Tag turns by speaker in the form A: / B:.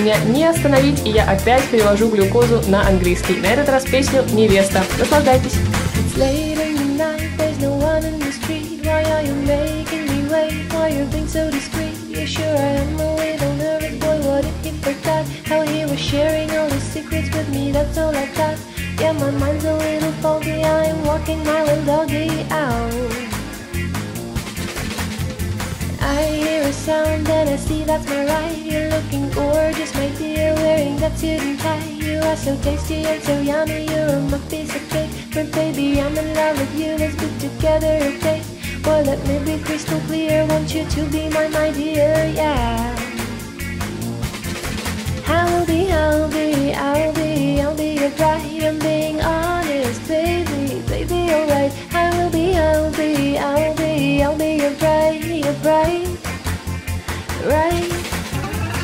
A: меня не остановить, и я опять перевожу глюкозу на английский. На этот раз песню «Невеста». Наслаждайтесь.
B: Yeah, my mind's a little foggy, I'm walking my little doggy out. I hear a sound and I see that's my right. You're looking gorgeous, my dear, wearing that suit and tie. You are so tasty and so yummy, you're my piece of cake. But baby, I'm in love with you, let's be together, okay? Boy, let me be crystal clear, want you to be my dear, yeah.